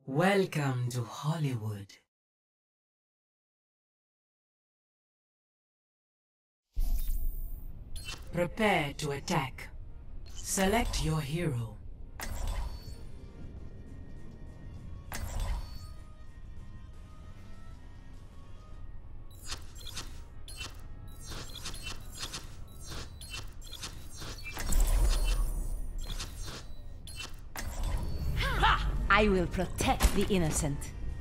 Welcome to Hollywood. Prepare to attack. Select your hero. I will protect the innocent.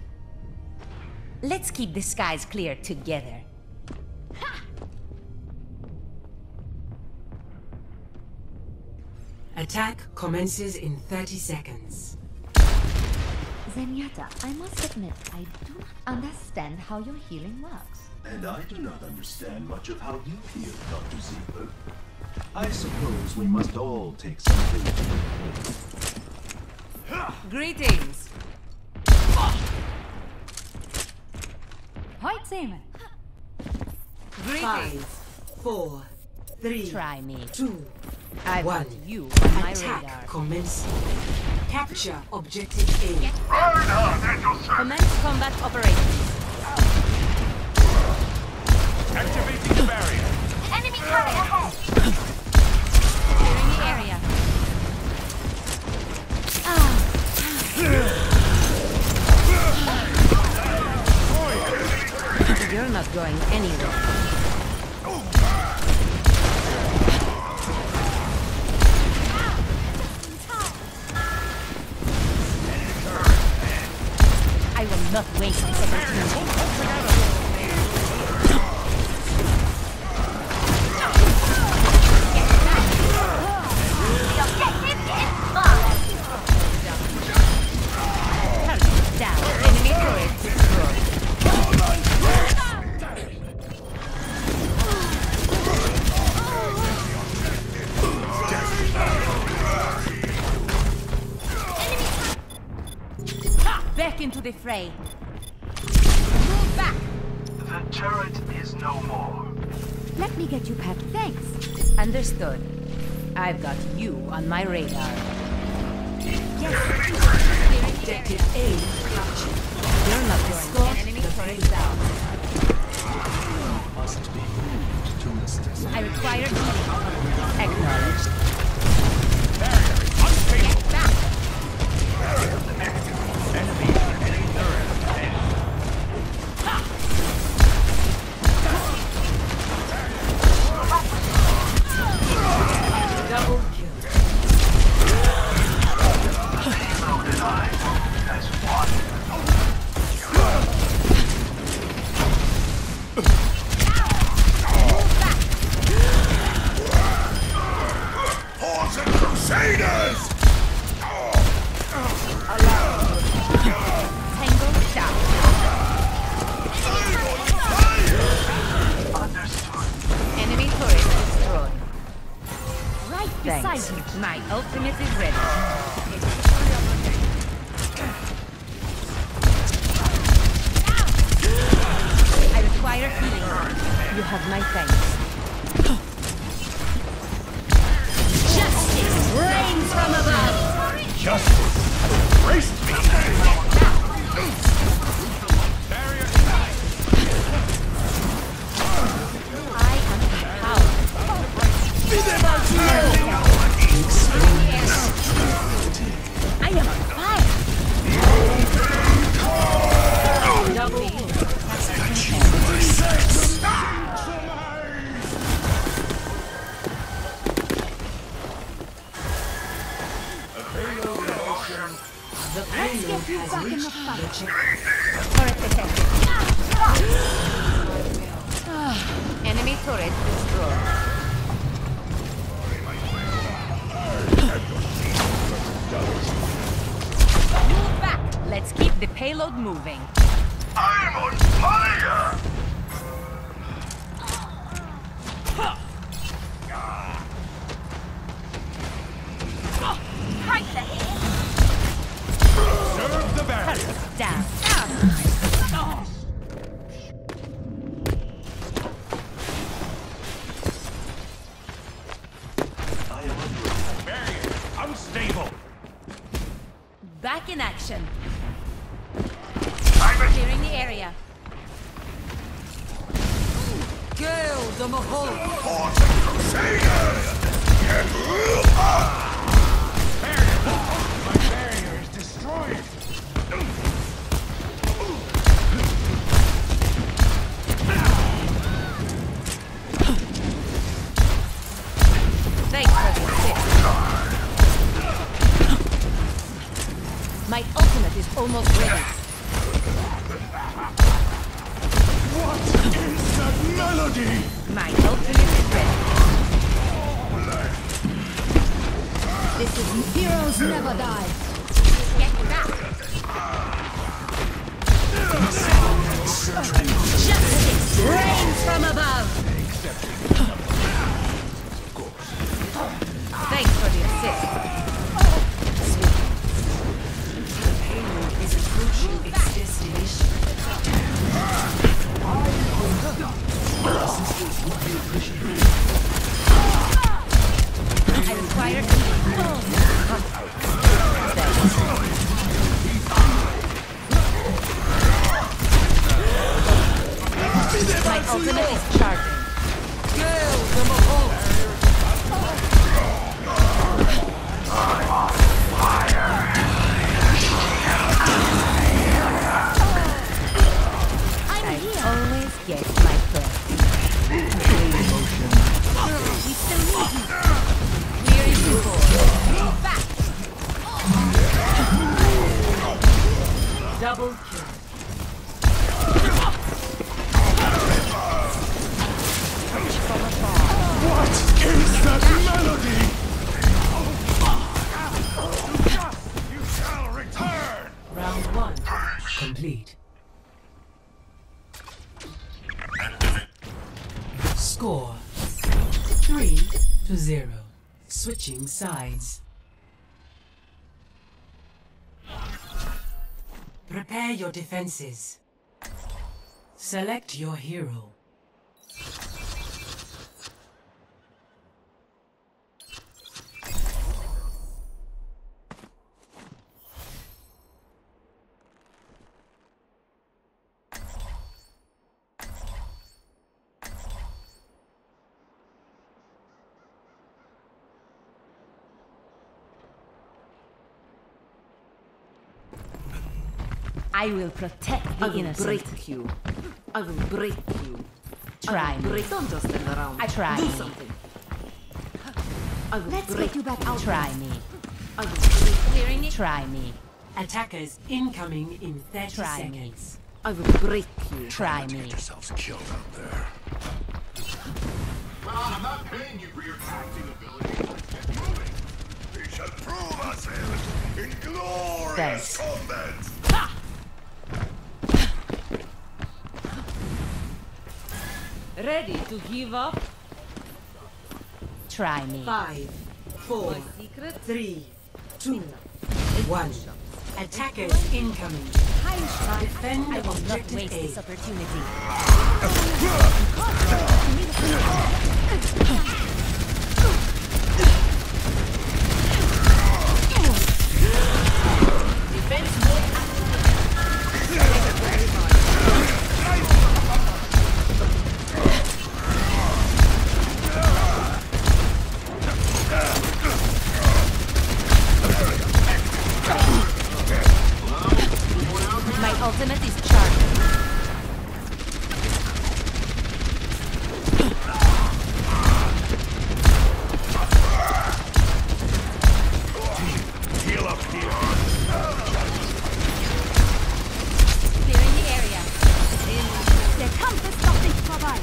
Let's keep the skies clear together. Attack commences in 30 seconds. Zenyatta, I must admit, I do not understand how your healing works. And I do not understand much of how you feel, Dr. Ziegler. I suppose we must all take something to Greetings! Heute Five, four, three, Try me. 2, I've 1. got you on my Attack radar. commencing. Capture objective A. Commence combat operations. Activating the barrier. Enemy turret ahead! Clearing the area. You're not going anywhere. I will not waste this opportunity. Target down. Enemy turret destroyed. Back into the fray. Move back. The turret is no more. Let me get you back, thanks. Understood. I've got you on my radar. Objective A captured. You're not going. Enemy turret down. must be moved to assist. I require healing. Acknowledged. Barrier unstable. Get back. Enemy turret ahead. Double kill. So did I. As one. Hordes and Crusaders! Tango down. Understood. Enemy turret destroyed. Right beside Thanks. you. My ultimate is ready. I require healing. You have my thanks. Justice reigns from above. Justice embraced me. Barrier side. I am empowered. I am on fire. The payload has reached the checkpoint. Turret detected. Enemy turret destroyed. Move back. Let's keep the payload moving. I'm on fire. Serve the barrier. Turret down. I am under Barrier unstable. Back in action. Clearing the area. Gale the Mahal! My barrier is destroyed! Thanks for the assist. My ultimate is almost ready. What is that melody? My ultimate is ready. This is heroes never die. Get back. Justice rains from above. Thanks for the assist. Payload is approaching its destination. I require my ultimate is charging. Gale the Mahal! I always get my breath. We still need you. Clearing the board. Back. Double kill. What is that melody? You shall return! Round 1 complete. Score 3-0. Switching sides. Prepare your defenses. Select your hero. I will protect the innocent. Break you. I will break you. Try me. Don't just stand around. I try Do me. something. I will Let's break get you back out. Try me. I will break. Clearing it. Try me. Attackers incoming in 30 Try me. seconds. I will break you. Try me. Yourselves killed out there. Well, I'm not paying you for your acting ability. Get moving. We shall prove ourselves in glorious Thanks. combat. Ready to give up? Try me. 5, 4, My secret? 3, 2, 1. Attackers incoming. Defend I will not objective waste A. this opportunity. Defense mode My ultimate is charged. Heal up here. Clearing the area. Der Kampf ist noch nicht vorbei.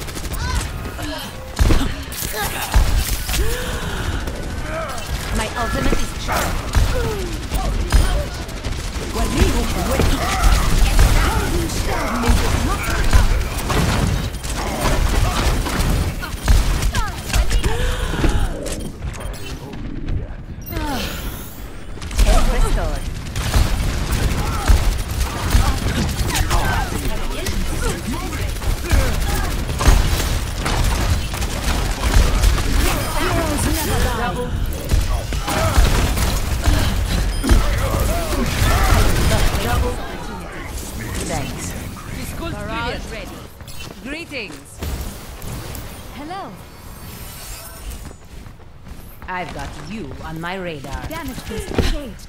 My ultimate is charged. Greetings. Hello. I've got you on my radar. Damage boost engaged.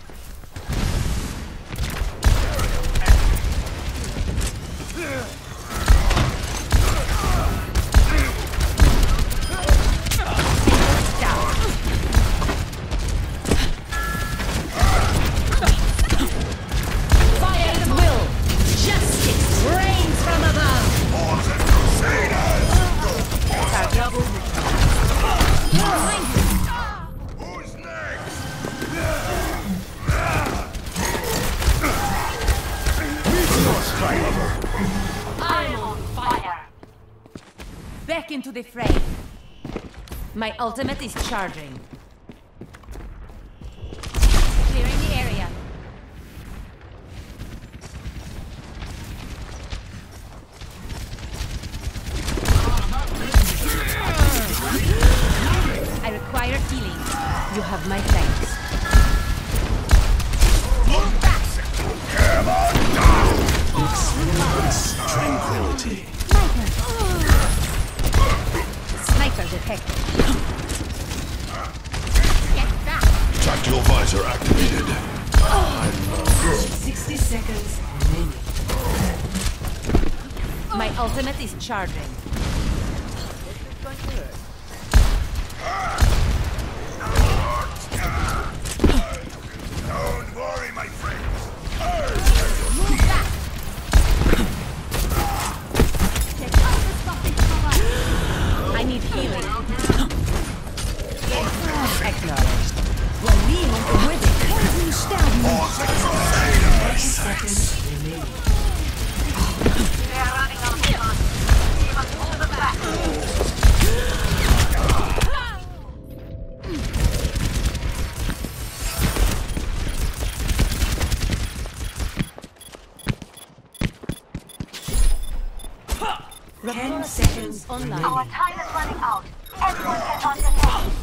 Who's next? I'm on fire. Back into the fray. My ultimate is charging. Clearing the area. I require healing. You have my thanks. Experience tranquility. Sniper detected. Get back. Tactical visor activated. 60 seconds remaining. My ultimate is charging. Don't worry, my friends. Move back. Get out of the fucking cover. I need healing. Acknowledged. With it. 30 seconds remaining. They are running out of time. You must pull them back. Ten seconds Online. Our time is running out. Everyone get on the deck.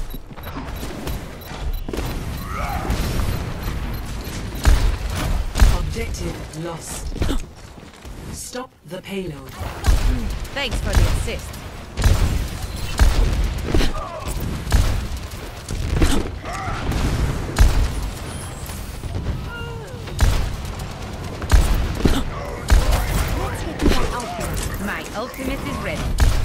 Objective lost. Stop the payload. Thanks for the assist. My ultimate is ready.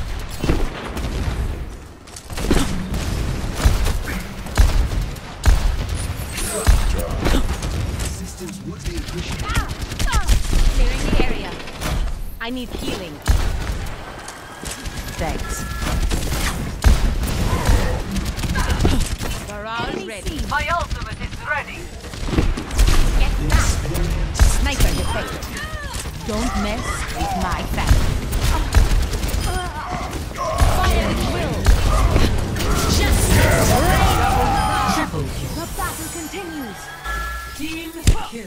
Assistance would be appreciated. Clearing the area. I need healing. Thanks. Barrage ready. My ultimate is ready. Get back. Sniper detected. Don't mess with my family. Fire at will. Justice reigns. Triple kill. The battle continues. Team kill.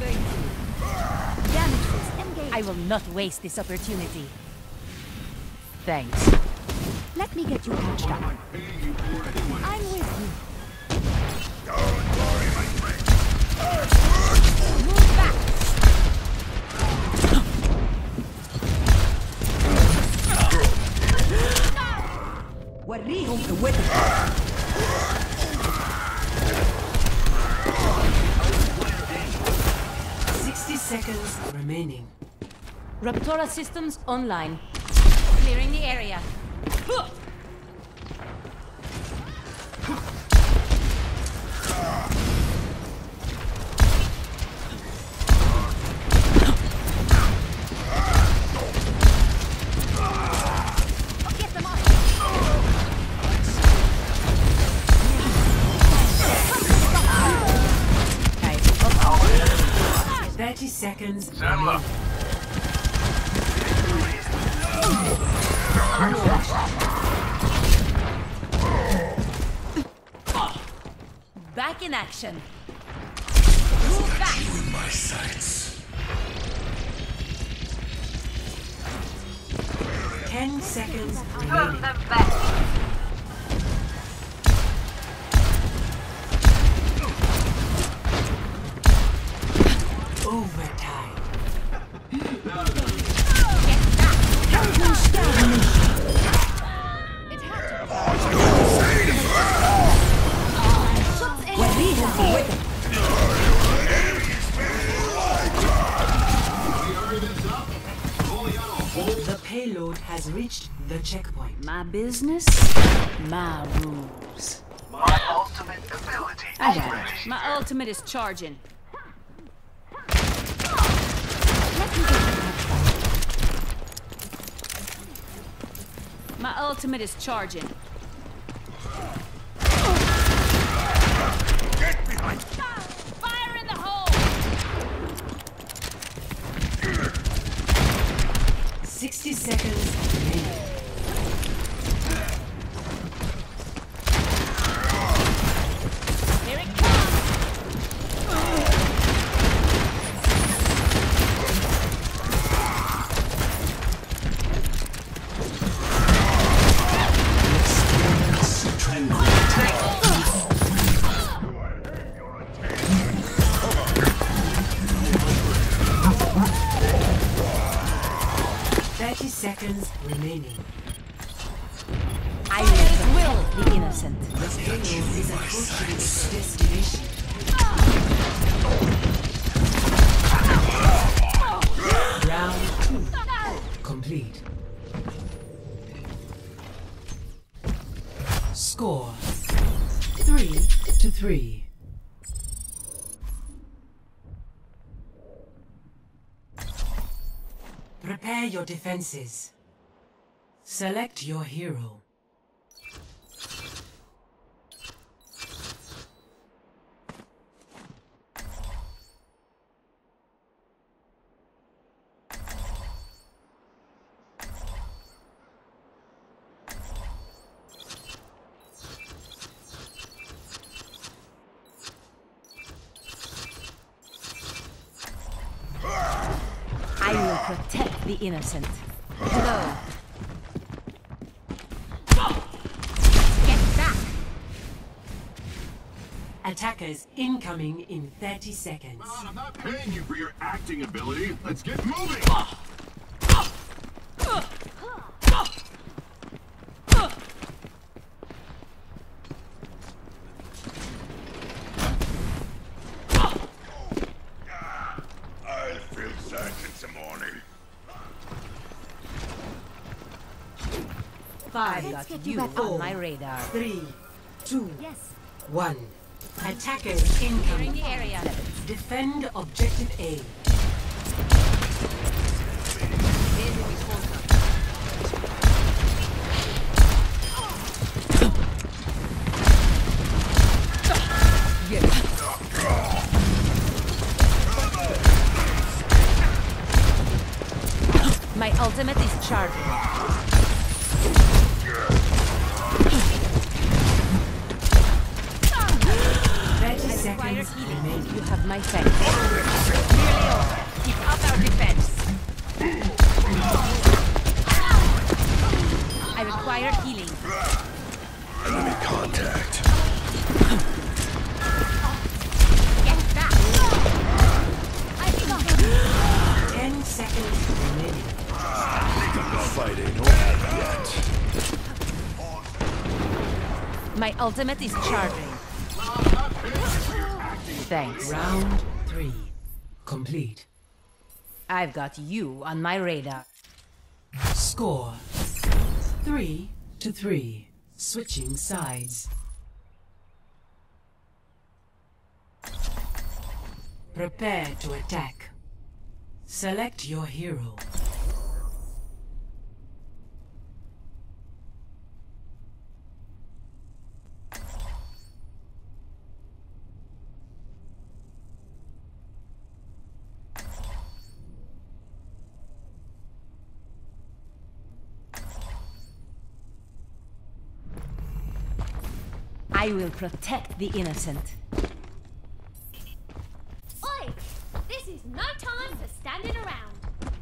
Damage boost engaged. I will not waste this opportunity. Thanks. Let me get you patched up. I'm with you. Don't worry, my friends. Move back. وريهم قوتك. 60 seconds remaining. Raptora systems online. Clearing the area. Get them off. 30 seconds Settle up. Back in action. Move back. In my sights. 10 seconds Turn remaining. them back. Overtime. Get back. has reached the checkpoint. My business, my rules. My ultimate ability I is got ready. it. My ultimate is charging. My ultimate is charging. Get behind! Fire in the hole! 60 seconds remaining. Here it comes! Seconds remaining. I will the innocent. The payload is approaching its destination. Round 2 complete. Score 3-3. Prepare your defenses. Select your hero. I will protect the innocent. Hello. Get back! Attackers incoming in 30 seconds. I'm not paying you for your acting ability. Let's get moving! I'll feel that in the morning. I've Let's got get you you back on on. my radar. 3, 2, Yes. 1. Attackers Clearing incoming. the area. Defend objective A. My ultimate is charging. Fire healing. You have my thanks. Nearly over. Keep up our defense. I require healing. Enemy contact. Get back. I've got him. 10 seconds remaining. Fight ain't over yet. My ultimate is charging. Thanks. Round 3 complete. I've got you on my radar. Score 3-3. Switching sides. Prepare to attack. Select your hero. I will protect the innocent. Oi! This is no time for standing around.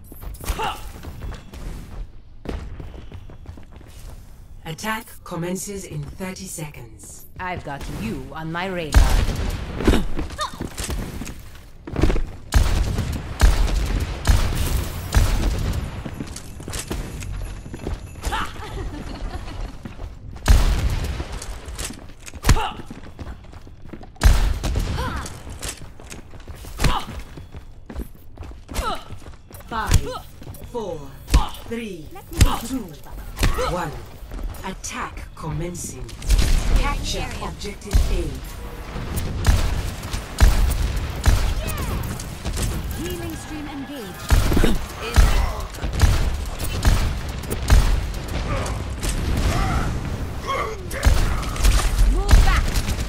Attack commences in 30 seconds. I've got you on my radar. Five, 4, 3, Let me take 2, you over. 1. Attack commencing. Capture objective A. Healing stream engaged. Move back.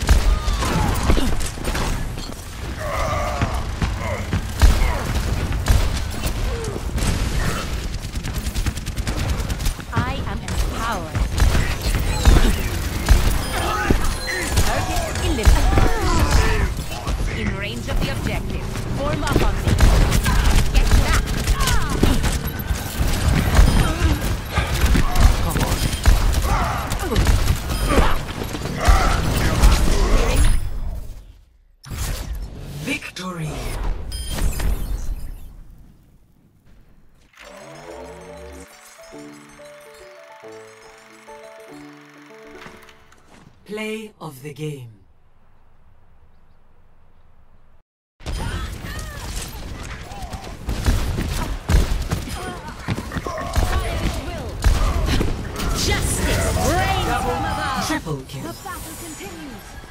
I am empowered. Target eliminated. In range of the objective. Form up on me. Get back. Victory! Play of the game. Justice reigns from above. Triple kill. The battle continues.